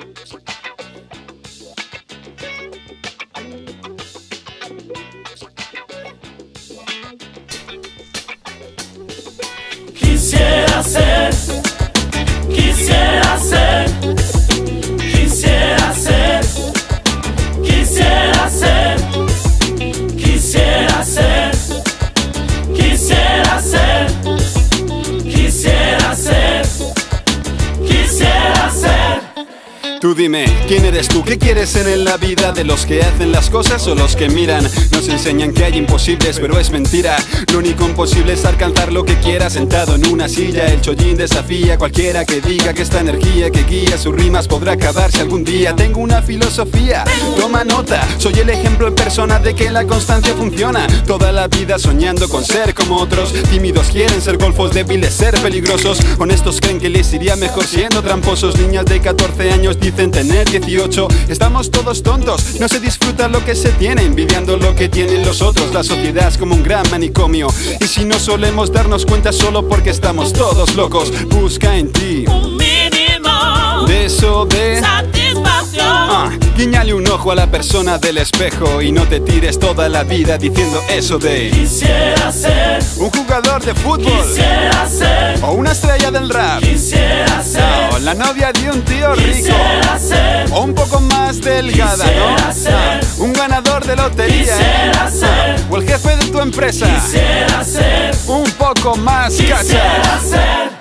Quisiera ser, quisiera ser, quisiera ser, quisiera ser, quisiera ser, quisiera ser, quisiera ser, quisiera ser. Tú dime, ¿quién eres tú? ¿Qué quieres ser en la vida? ¿De los que hacen las cosas o los que miran? Nos enseñan que hay imposibles, pero es mentira. Lo único imposible es alcanzar lo que quieras. Sentado en una silla, el chollín desafía a cualquiera que diga que esta energía que guía sus rimas podrá acabarse algún día. Tengo una filosofía, toma nota. Soy el ejemplo en persona de que la constancia funciona. Toda la vida soñando con ser como otros. Tímidos quieren ser golfos, débiles ser peligrosos. Honestos creen que les iría mejor siendo tramposos. Niñas de 14 años dicen tener 18. Estamos todos tontos, no se disfruta lo que se tiene, envidiando lo que tienen los otros. La sociedad es como un gran manicomio, y si no solemos darnos cuenta solo porque estamos todos locos. Busca en ti Un mínimo de eso de satisfacción. guiñale un ojo a la persona del espejo y no te tires toda la vida diciendo eso de Quisiera ser, un jugador de fútbol quisiera ser, o una estrella del rap quisiera ser, o la novia de un tío rico quisiera ser, o un poco más delgada, quisiera ¿no? ser, Un ganador de lotería, quisiera ser, o el jefe de tu empresa, quisiera ser, un poco más quisiera cacha. ser.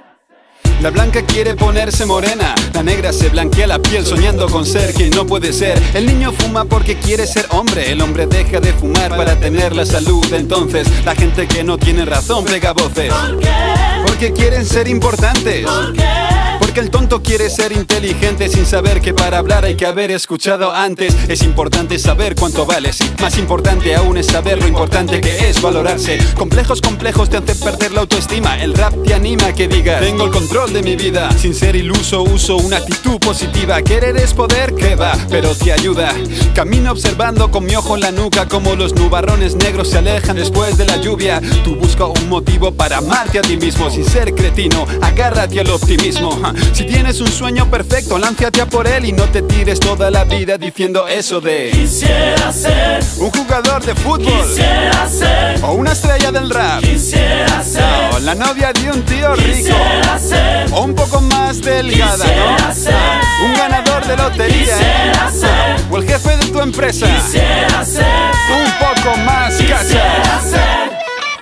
La blanca quiere ponerse morena, la negra se blanquea la piel soñando con ser quien no puede ser. El niño fuma porque quiere ser hombre, el hombre deja de fumar para tener la salud. Entonces la gente que no tiene razón pega voces. ¿Por qué? Porque quieren ser importantes. ¿Por qué? Porque el tonto quiere ser inteligente sin saber que para hablar hay que haber escuchado antes. Es importante saber cuánto vales y más importante aún es saber lo importante que es valorarse. Complejos te hacen perder la autoestima. El rap te anima a que digas tengo el control de mi vida. Sin ser iluso uso una actitud positiva. Querer es poder, que va, pero te ayuda. Camino observando con mi ojo en la nuca como los nubarrones negros se alejan después de la lluvia. Tú busca un motivo para amarte a ti mismo. Sin ser cretino, agárrate al optimismo. Si tienes un sueño perfecto, lánzate a por él y no te tires toda la vida diciendo eso de Quisiera ser, un jugador de fútbol quisiera ser, o una estrella del rap quisiera ser, o la novia de un tío rico quisiera ser, o un poco más delgada, quisiera ¿no? ser, Un ganador de lotería, quisiera ser, o el jefe de tu empresa, quisiera ser, un poco más quisiera cacha. ser.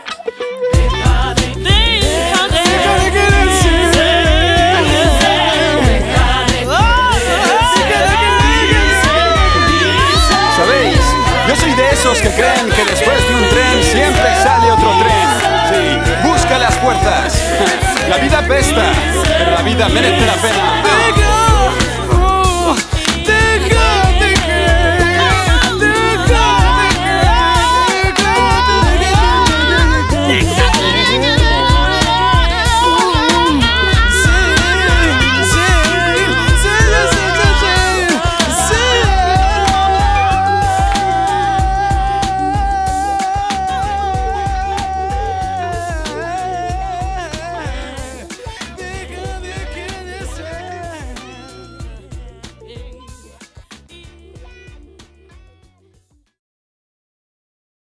¿Sabéis? Yo soy de esos que creen que después de un tren siempre sale otro tren. Sí, busca las fuerzas. La vida apesta, pero la vida merece la pena.